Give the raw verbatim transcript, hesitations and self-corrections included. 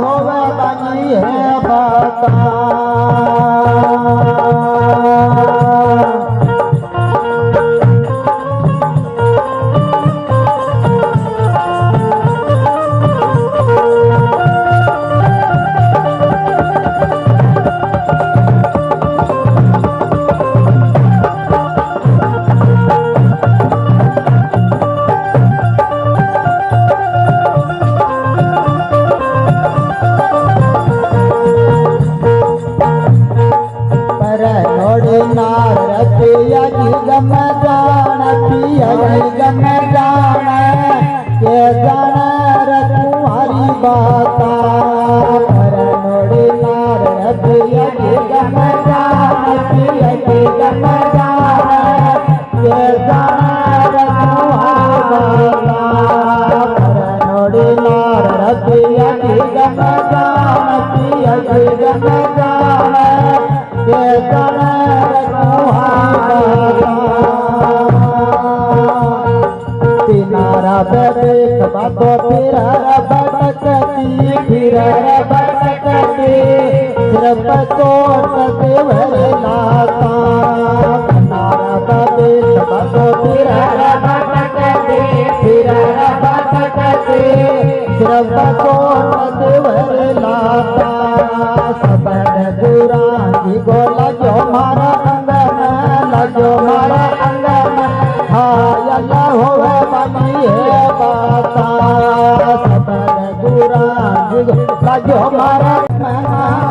होवे बनी है बता पिया जी गम जान पिया जी गम जान के जान तुम्हारी बाता पर नोड़ी नार पिया जी गम जान पिया जी गम जान के जान तुम्हारी बाता पर नोड़ी नार पिया जी गम जान पिया जी गम जान के जान तिनारा देख बातो फिर भटकती फिर भटकती सिर्फ सोच देवर लाता तिनारा देख बातो फिर भटकती फिर भटकती सिर्फ सोच देवर लाता सबन दुरांगी को लगो मारा अंगन लगो मारा अंगन हायल होवे बनी है बाता सबन दुरांगी को लगो मारा अंगन